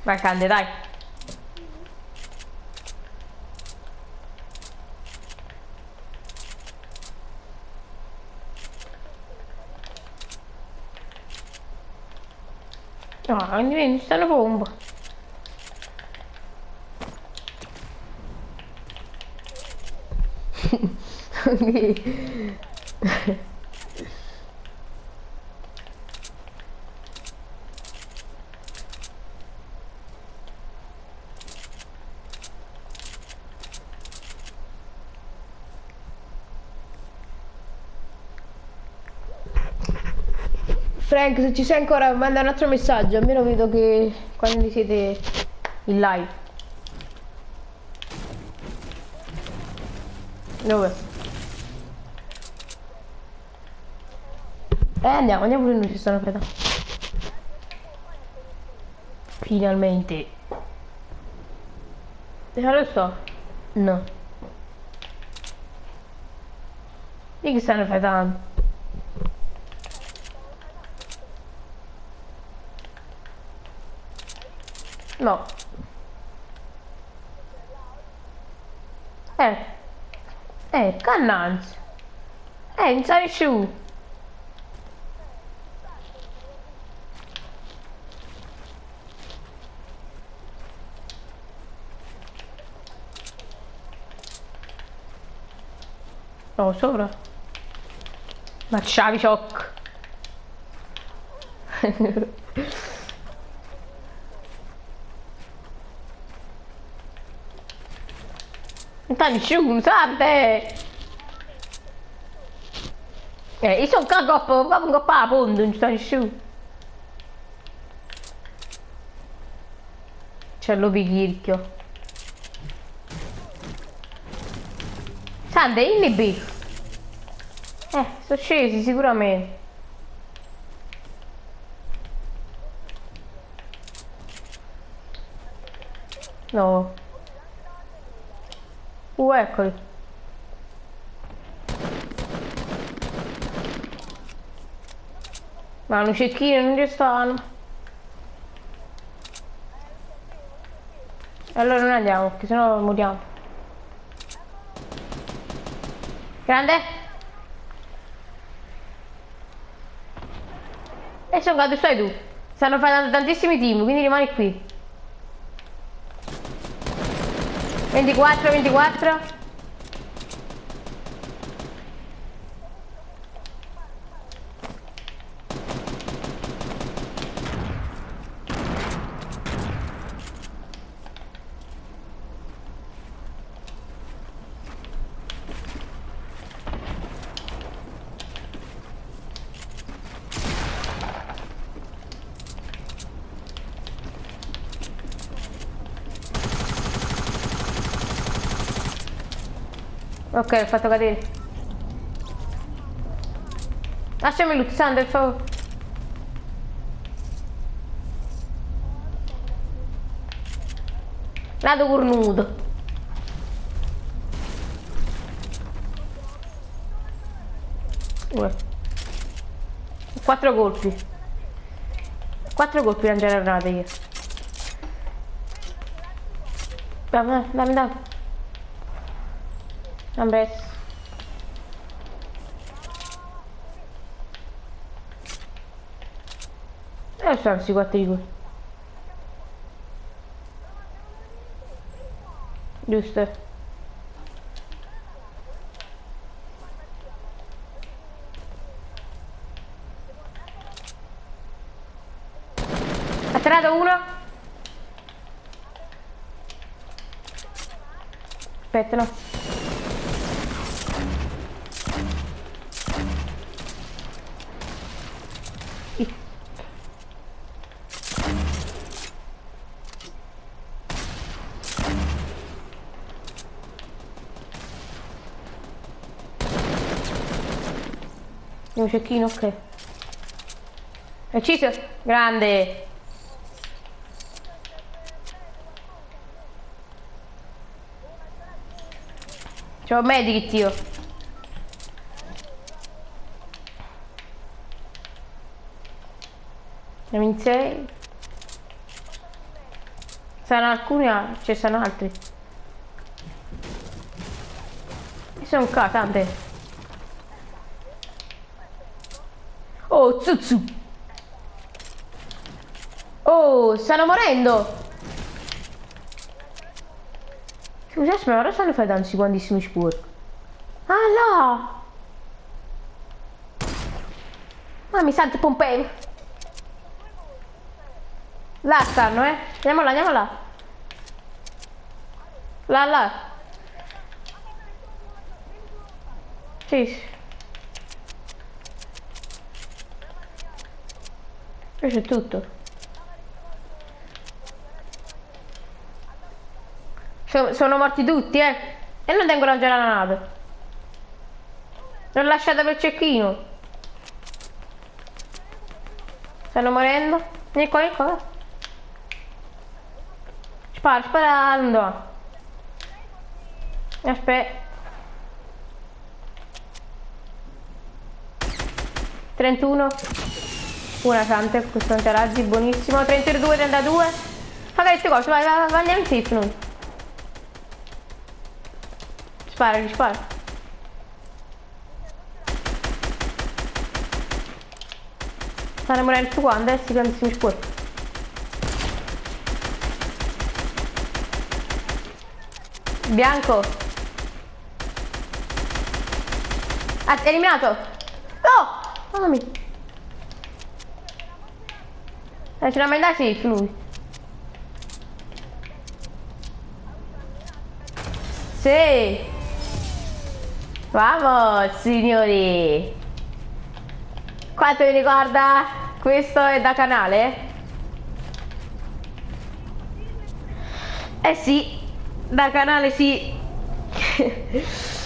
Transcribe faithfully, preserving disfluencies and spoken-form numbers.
Vai, Cande, dai. No, non ci stanno bomba. Frank, se ci sei ancora, manda un altro messaggio, almeno vedo che quando siete in live. Dove? Eh, andiamo, andiamo pure noi, ci stanno aspetta. Finalmente. Dove lo sto? No. Di che stanno fightando? No. Eh. Eh, cannanzi. Eh, non sai più. No, sopra. Ma c'avi shock. Tani sciù, sapete? Eh, io sono cagoppo, ma non coppa la ponte, non sta sciù. C'è lo pighirchio. Sante, in B. Eh, sono scesi sicuramente. No. Uh, eccoli. Ma non cecchino, non ci stanno. Allora non andiamo, perché sennò moriamo. Grande? E sono qua, dove stai tu? Stanno facendo tantissimi team, quindi rimani qui. ventiquattro, ventiquattro. Ok, l'ho fatto cadere. Lasciami Luxander, per favore. Lato cornuto. Uè. Quattro colpi. Quattro colpi di granate io. Dammi, dammi, dammi. Ambres. E sono questi quattro di qui. Giusto. Atterrato uno. Aspetta, no. Un cecchino, ok. È ucciso? Grande! C'ho un medikit io. Andiamo in sei. Saranno alcuni, ci sono altri. E sono qua, tante. Oh, Zuzu. Oh, stanno morendo. Scusa, ma ora stanno facendo quantissimi sport. Ah, no. Ma mi sento Pompei. Là stanno, eh. Andiamo là, andiamo là. Là, là. Sì, sì. Qui c'è tutto. Sono, sono morti tutti, eh. E non tengo la granata. L'ho lasciata per cecchino. Stanno morendo. Vieni qua, vieni qua. Spara, sparando. Aspetta. trentuno. Una sante, questo antirazzi, buonissimo. trentadue, trentadue. Fai queste cose, vai, vai, vai, andiamo in safe noi. Spara, gli spara. Stanno morendo su qua, adesso grandissimi sport. Bianco. Ah, eliminato. No! Mamma mia. Eh, ce l'ha mai dato safe lui. Sì. Vamos, signori. Quanto vi ricorda? Questo è da canale? Eh sì, da canale sì.